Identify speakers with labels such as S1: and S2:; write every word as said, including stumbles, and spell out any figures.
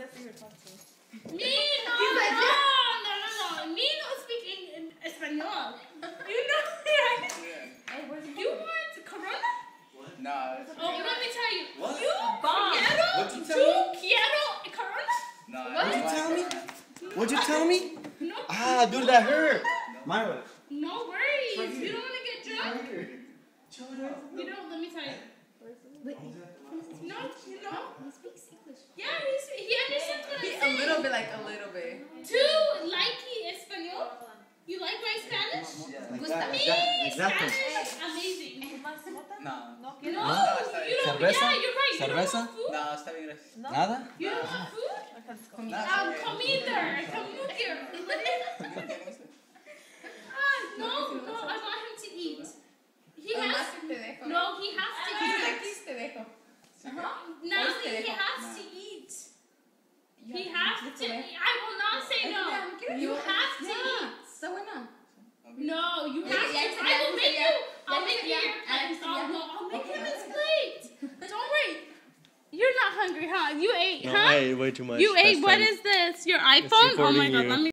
S1: that's your talk to.
S2: Me, no, no,
S1: like,
S2: no, no, no, no. Me no speak in Espanol. You know, right?
S1: Hey, where's the
S2: You want Corona?
S3: What? Nah.
S2: Oh, let me tell you.
S3: What?
S2: You
S1: Bomb.
S2: quiero,
S3: What you tell
S2: you
S3: me?
S2: quiero Corona?
S3: Nah.
S2: What?
S3: What'd
S4: you tell me? What'd you tell me?
S2: No.
S4: Ah, dude, that hurt. Myra.
S2: No worries. You don't want to get drunk? You don't. Let me tell you.
S1: Wait,
S2: No, you know.
S1: he speaks English.
S2: Yeah, he's, he understands what I'm
S1: He, a
S2: saying.
S1: little bit, like a little bit.
S2: Two, likey Espanol. You like my Spanish?
S4: Like
S1: Gusta
S4: that,
S2: Me,
S4: like that, exactly.
S2: Spanish, amazing.
S3: Nah.
S1: No,
S2: No,
S1: quiero.
S2: you
S4: ¿Ah?
S2: don't.
S4: ¿Cerveza?
S2: Yeah, you're right. You don't
S4: ¿Cerveza?
S2: want food?
S3: Nah, está bien, gracias.
S1: No.
S4: Nada?
S2: You don't want food?
S1: Comida.
S3: Nah,
S2: Um,
S3: está
S2: come
S3: bien.
S2: either. Come look here. Ah, no, no, I want him to eat. He has.
S1: Además, te dejo.
S2: No, he has to
S1: Dices
S2: eat.
S1: aquí, te dejo.
S2: Now
S1: Este
S2: he
S1: dejo.
S2: has to eat. He has to eat. I will not say no. You have to eat.
S1: Está buena.
S2: No, you
S1: Ya,
S2: have
S1: ya,
S2: to.
S1: ya,
S2: I will
S1: ya,
S2: make
S1: ya.
S2: you.
S1: Ya,
S2: I'll make
S1: ya,
S2: you your
S1: ya,
S2: plate.
S1: ya.
S2: Oh, no, I'll make him his plate. Don't worry. You're not hungry, huh? You ate,
S5: No,
S2: huh?
S5: I ate way too much.
S2: You ate.
S5: That's
S2: What
S5: fine.
S2: is this? Your iPhone? Oh my
S5: recording
S2: god,
S5: you.
S2: let me.